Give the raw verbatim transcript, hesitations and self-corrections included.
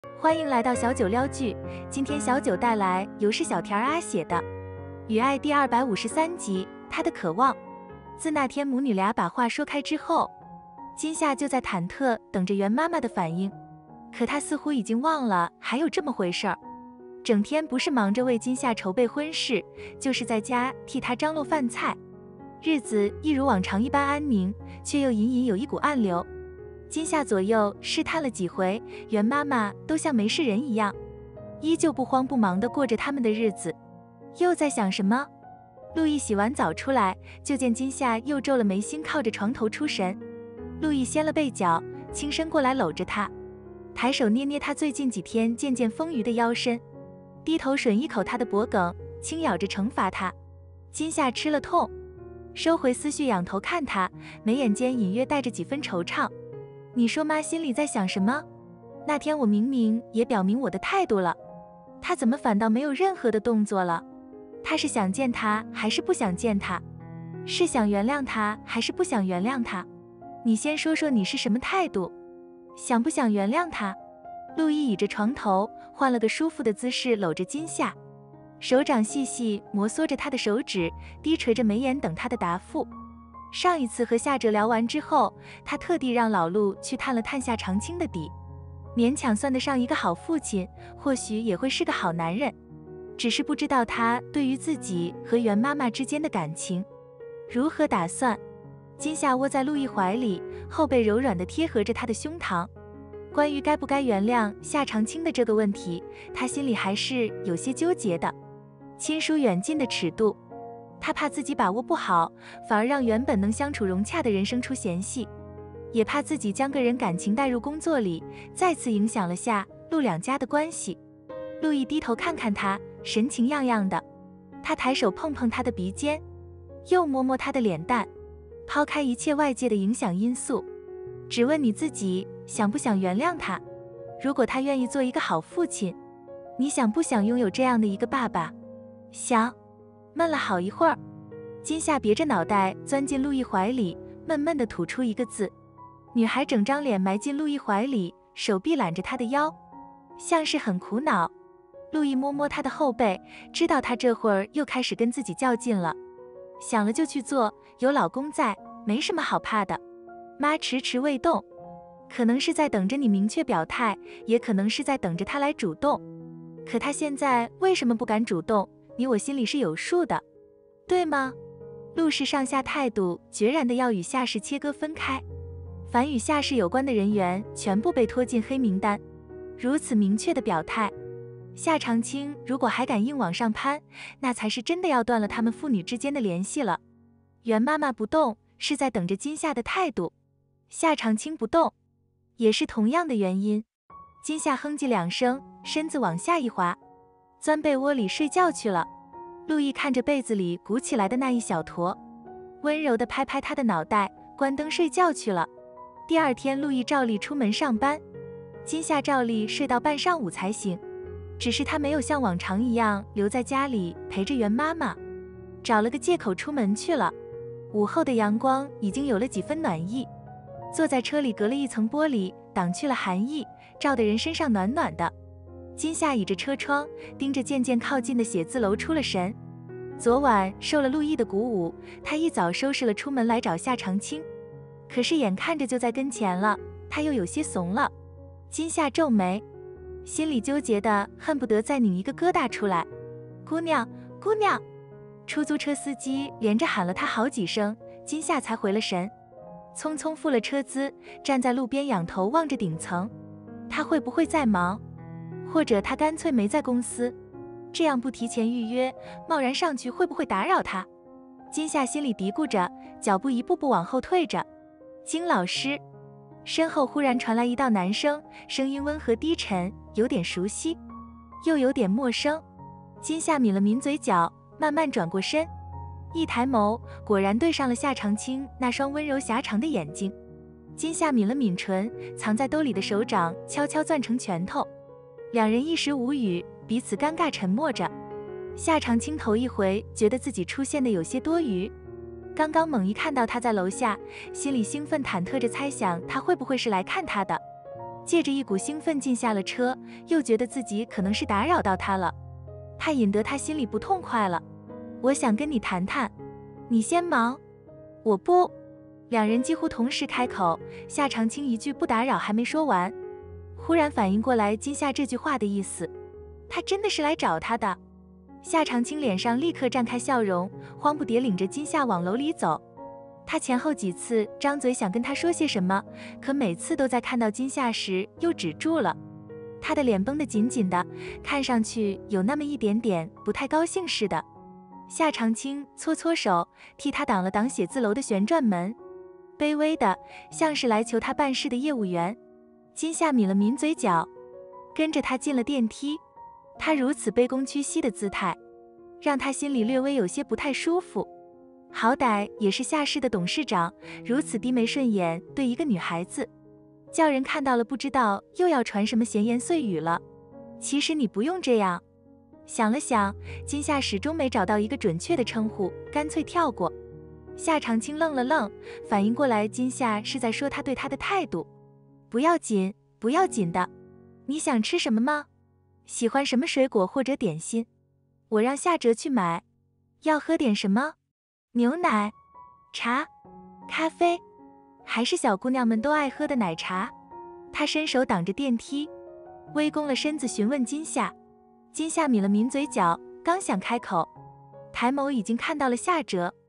欢迎来到小九撩剧，今天小九带来由是小田儿阿写的《与爱》第二百五十三集，他的渴望。自那天母女俩把话说开之后，今夏就在忐忑等着袁妈妈的反应，可她似乎已经忘了还有这么回事儿，整天不是忙着为今夏筹备婚事，就是在家替她张罗饭菜，日子一如往常一般安宁，却又隐隐有一股暗流。今夏左右试探了几回，袁妈妈都像没事人一样，依旧不慌不忙地过着他们的日子。又在想什么？陆毅洗完澡出来，就见今夏又皱了眉心，靠着床头出神。陆毅掀了被角，轻身过来搂着她，抬手捏捏她最近几天渐渐丰腴的腰身，低头吮一口她的脖颈，轻咬着惩罚她。今夏吃了痛，收回思绪，仰头看他，眉眼间隐约带着几分惆怅。你说妈心里在想什么？那天我明明也表明我的态度了，他怎么反倒没有任何的动作了？他是想见他还是不想见他？是想原谅他还是不想原谅他？你先说说你是什么态度？想不想原谅他？陆毅倚着床头，换了个舒服的姿势搂着今夏，手掌细细摩挲着他的手指，低垂着眉眼等他的答复。上一次和夏哲聊完之后，他特地让老陆去探了探夏长青的底，勉强算得上一个好父亲，或许也会是个好男人，只是不知道他对于自己和袁妈妈之间的感情如何打算。今夏窝在陆毅怀里，后背柔软地贴合着他的胸膛。关于该不该原谅夏长青的这个问题，他心里还是有些纠结的。亲疏远近的尺度，他怕自己把握不好，反而让原本能相处融洽的人生出嫌隙，也怕自己将个人感情带入工作里，再次影响了夏陆两家的关系。陆毅低头看看他，神情样样的。他抬手碰碰他的鼻尖，又摸摸他的脸蛋。抛开一切外界的影响因素，只问你自己想不想原谅他？如果他愿意做一个好父亲，你想不想拥有这样的一个爸爸？想。闷了好一会儿，今夏别着脑袋钻进陆毅怀里，闷闷地吐出一个字。女孩整张脸埋进陆毅怀里，手臂揽着他的腰，像是很苦恼。陆毅摸摸她的后背，知道她这会儿又开始跟自己较劲了。想了就去做，有老公在，没什么好怕的。妈迟迟未动，可能是在等着你明确表态，也可能是在等着他来主动。可他现在为什么不敢主动？你我心里是有数的，对吗？陆氏上下态度决然的要与夏氏切割分开，凡与夏氏有关的人员全部被拖进黑名单。如此明确的表态，夏长青如果还敢硬往上攀，那才是真的要断了他们父女之间的联系了。袁妈妈不动，是在等着今夏的态度；夏长青不动，也是同样的原因。今夏哼唧两声，身子往下一滑，钻被窝里睡觉去了。陆毅看着被子里鼓起来的那一小坨，温柔地拍拍他的脑袋，关灯睡觉去了。第二天，陆毅照例出门上班，今夏照例睡到半上午才醒，只是他没有像往常一样留在家里陪着袁妈妈，找了个借口出门去了。午后的阳光已经有了几分暖意，坐在车里隔了一层玻璃，挡去了寒意，照得人身上暖暖的。今夏倚着车窗，盯着渐渐靠近的写字楼出了神。昨晚受了陆毅的鼓舞，他一早收拾了出门来找夏长青，可是眼看着就在跟前了，他又有些怂了。今夏皱眉，心里纠结的恨不得再拧一个疙瘩出来。姑娘，姑娘！出租车司机连着喊了他好几声，今夏才回了神，匆匆付了车资，站在路边仰头望着顶层。他会不会在忙？或者他干脆没在公司，这样不提前预约，贸然上去会不会打扰他？今夏心里嘀咕着，脚步一步步往后退着。金老师，身后忽然传来一道男声，声音温和低沉，有点熟悉，又有点陌生。今夏抿了抿嘴角，慢慢转过身，一抬眸，果然对上了夏长青那双温柔狭长的眼睛。今夏抿了抿唇，藏在兜里的手掌悄悄攥成拳头。两人一时无语，彼此尴尬沉默着。夏长青头一回觉得自己出现的有些多余，刚刚猛一看到他在楼下，心里兴奋忐忑着猜想他会不会是来看他的。 借着一股兴奋进下了车，又觉得自己可能是打扰到他了，怕引得他心里不痛快了。我想跟你谈谈。你先忙。我不。两人几乎同时开口，夏长青一句不打扰还没说完，忽然反应过来金夏这句话的意思，他真的是来找他的。夏长青脸上立刻绽开笑容，慌不迭领着金夏往楼里走。他前后几次张嘴想跟他说些什么，可每次都在看到金夏时又止住了。他的脸绷得紧紧的，看上去有那么一点点不太高兴似的。夏长青搓搓手，替他挡了挡写字楼的旋转门，卑微的像是来求他办事的业务员。金夏抿了抿嘴角，跟着他进了电梯。他如此卑躬屈膝的姿态，让他心里略微有些不太舒服。好歹也是夏氏的董事长，如此低眉顺眼对一个女孩子，叫人看到了不知道又要传什么闲言碎语了。其实你不用这样。想了想，金夏始终没找到一个准确的称呼，干脆跳过。夏长青愣了愣，反应过来金夏是在说他对他的态度。不要紧，不要紧的。你想吃什么吗？喜欢什么水果或者点心？我让夏哲去买。要喝点什么？牛奶、茶、咖啡，还是小姑娘们都爱喝的奶茶？他伸手挡着电梯，微弓了身子询问金夏。金夏抿了抿嘴角，刚想开口，抬眸已经看到了夏哲。